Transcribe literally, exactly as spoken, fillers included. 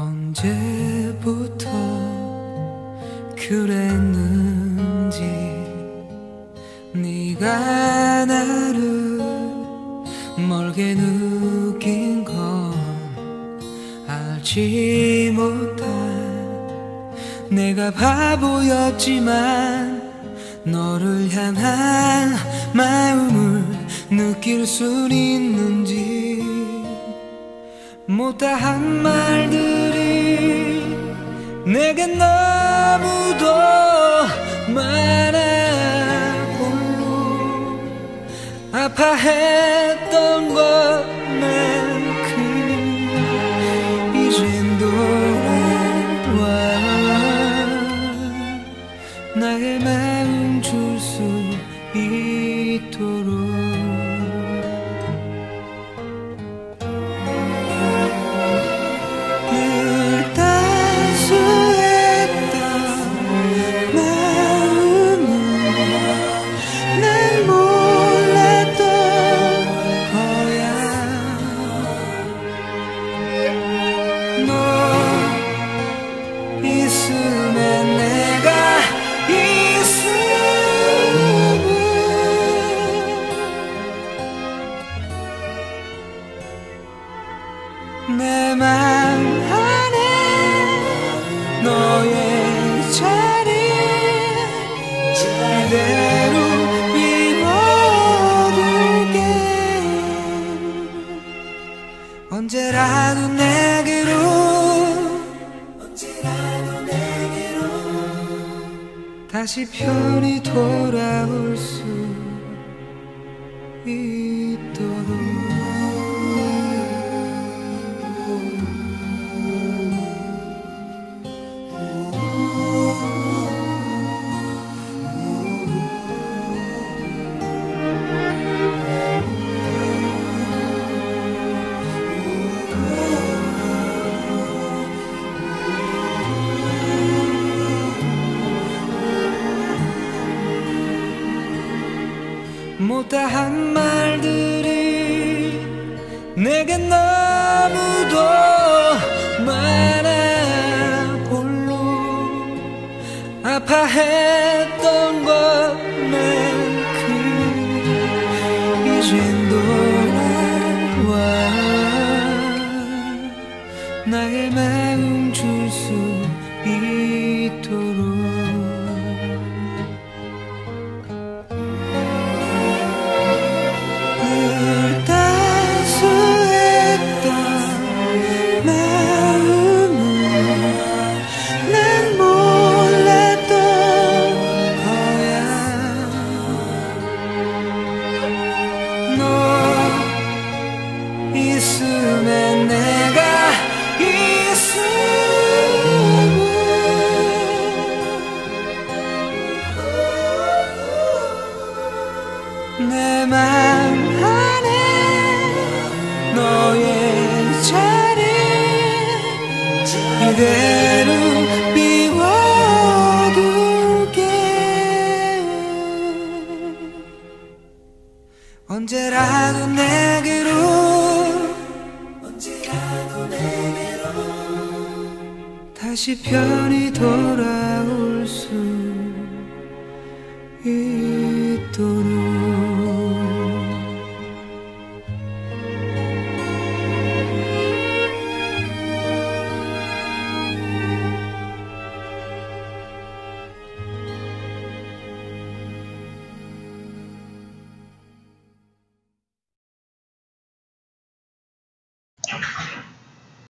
언제부터 그랬는지 네가 나를 멀게 느낀 건 알지 못한 내가 바보였지만 너를 향한 마음을 느낄 순 있는지 못다한 말들이 내겐 너무도 많아 홀로 아파했던 것만큼 이젠 돌아와 나의 마음 줄 수 있도록 내 맘 안에 너의 자리 그대로 비워둘게 언제라도 내게로 언제라도 내게로 다시 편히 돌아올 수 있도록 못다한 말들이 내겐 너무도 많아 홀로 아파했던 것만큼 이젠 돌아와 나의 마음 줄 수 있도록 있으면 내가 있으면 내 맘 안에 너의 자리 이대로 비워둘게 언제라도 내게로 언제라도 내게로 다시 편히 돌아올 수 있도록